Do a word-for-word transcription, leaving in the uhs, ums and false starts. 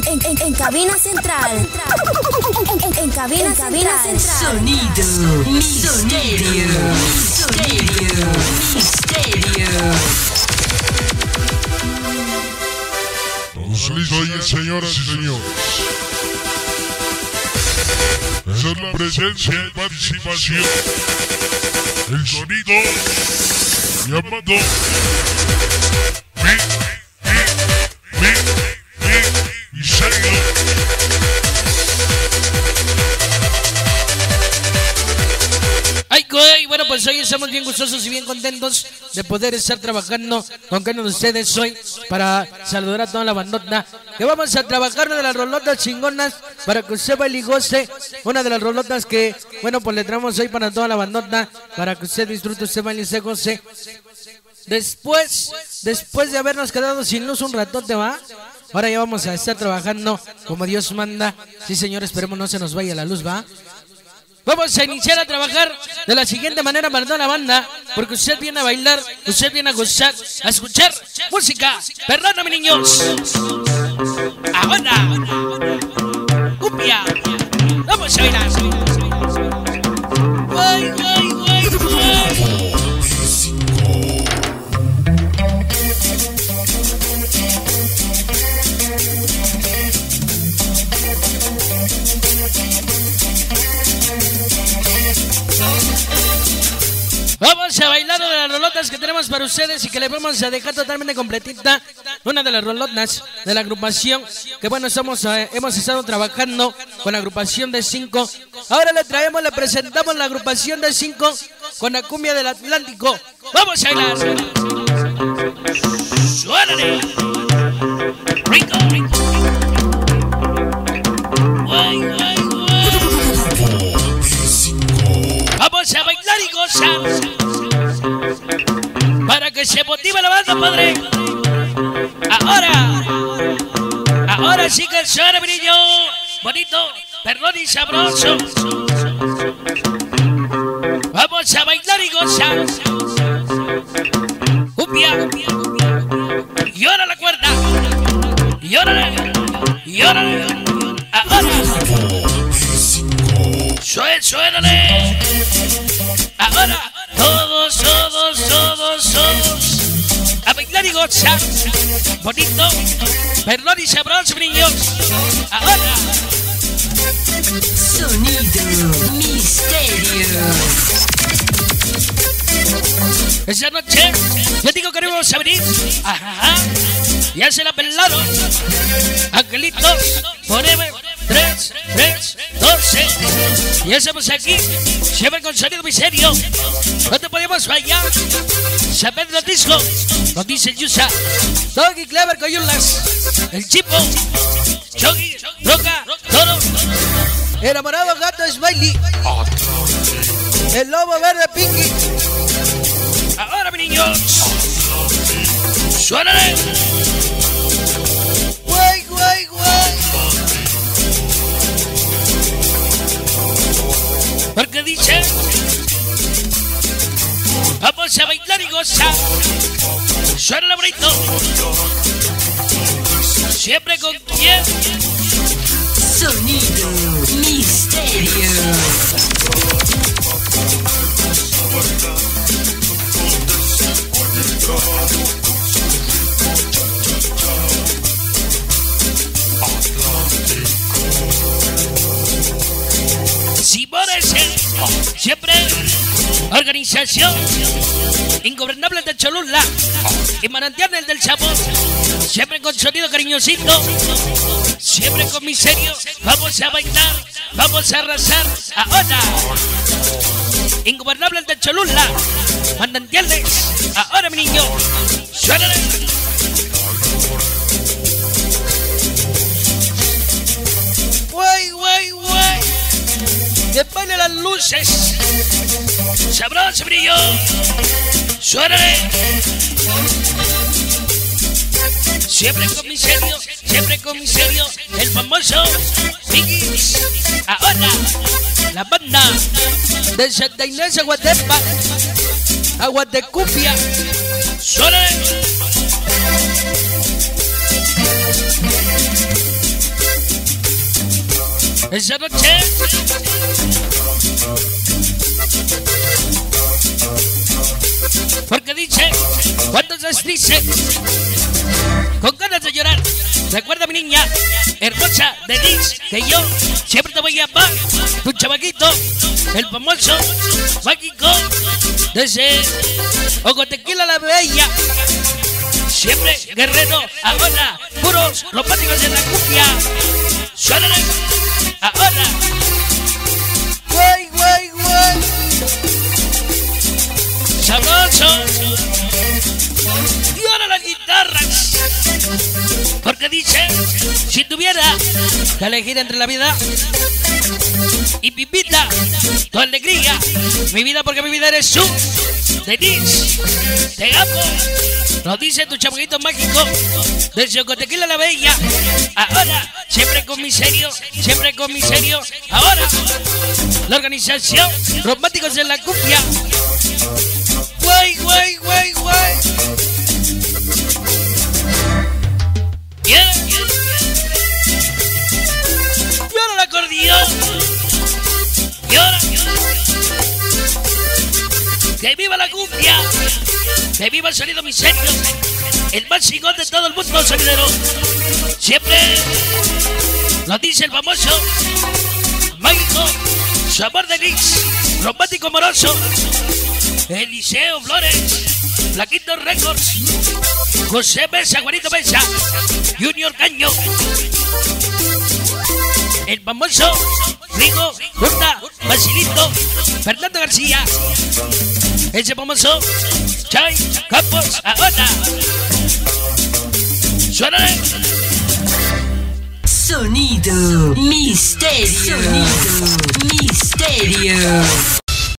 En, en, en cabina central. En, en, en cabina, en cabina central. Sonido misterio. Misterio. Misterio. Todos listos, señoras y señores. Esa es la presencia y participación. El sonido llamado mi, mi, mi, mi, misterio. Ay, güey, bueno, pues hoy estamos bien gustosos y bien contentos de poder estar trabajando con cada uno de ustedes hoy para saludar a toda la bandota. Que vamos a trabajar una de las rolotas chingonas para que usted baile y goce. Una de las rolotas que, bueno, pues le traemos hoy para toda la bandota, para que usted disfrute, usted baile y se goce. Después, después de habernos quedado sin luz un ratote, ¿va? Ahora ya vamos a estar trabajando como Dios manda. Sí, señor, esperemos no se nos vaya la luz, ¿va? Vamos a iniciar a trabajar de la siguiente manera para toda la banda, porque usted viene a bailar, usted viene a gozar, a escuchar música. Perdóname, niños. Ahora, cumbia. Vamos a bailar. Guay, guay, guay, guay. Vamos a bailar una de las rolotas que tenemos para ustedes y que les vamos a dejar totalmente completita. Una de las rolotas de la agrupación que, bueno, estamos, eh, hemos estado trabajando con la agrupación de cinco. Ahora le traemos, le presentamos la agrupación de cinco con la cumbia del Atlántico. ¡Vamos a bailar! ¡Suélale! ¡Rico! ¡Guay, guay, guay! ¡Vamos a bailar y gozar! Para que se motive la banda, padre. Ahora, ahora sí que suena, mi niño. Bonito, perdón y sabroso. Vamos a bailar y gozar. Cumbia. Y ahora la cuerda. Y ahora, y ahora. Ahora. Sué, suénale. Ahora. Todos, todos, todos, todos a bailar y gozar. Bonito, perdón y sabroso, niños. Ahora. Sonido misterio. Esa noche, yo digo que no vamos a venir. Ajá. Ya se la pelaron. Angelitos, poneme tres, tres, doce. Ya estamos aquí, siempre con sonido misterio. No te podemos fallar. San Pedro Disco, nos dice el Yusa. Doggy Clever Coyulas, el Chipo, Choggy, Roca, Toro. Enamorado Gato Smiley, el Lobo Verde Pinky. Ahora, mis niños, suénale. Guay, guay, guay. Porque dice, vamos a bailar y gozar. Suena bonito. Siempre con quién. Sonido misterio. Simones, siempre organización Ingobernable de Cholula y Manantiales del Sabor, siempre con sonido cariñosito, siempre con misterio. Vamos a bailar, vamos a arrasar. Ahora, Ingobernables de Cholula, Manantiales. Ahora, mi niño, suénale. Guay, guay, guay. Que pone las luces. Sabroso, brillo. Suénale. Siempre con misterio, siempre con misterio. El famoso Biggies. Ahora, la banda de Santa Inés Aguatepa, Aguatecupia. Suénale. esa noche. Porque dice, cuando se dice, con ganas de llorar, recuerda mi niña, hermosa Denise, que yo siempre te voy a amar, tu chamaquito, el famoso, mágico, desde Ocotequila la Bella, siempre guerrero, ahora, puros románticos en la cumbia, suénale, ahora, guay, guay, guay, sabroso, y ahora las guitarras, porque dice, si tuviera que elegir entre la vida y mi vida, tu alegría, mi vida porque mi vida eres tú, Denise, te amo, lo dice tu chamaquito mágico, desde Ocotequila la Bella, ahora, siempre con mi serio, siempre con mi serio, ahora, la organización, románticos en la cumbia, guay, guay, guay, guay, yeah. Y ahora el acordeón, y ahora, que viva la cumbia, que viva el sonido miserio, el más chingón de todo el mundo sonidero, siempre lo dice el famoso, mágico, su amor de Nix, romántico amoroso, Eliseo Flores, Flaquito Records, José Mesa, Juanito Mesa, Junior Caño, el famoso Rigo, Burta, Basilito, Fernando García, ese famoso Chay Campos, ahora, suénale. Sonido misterio. Sonido misterio.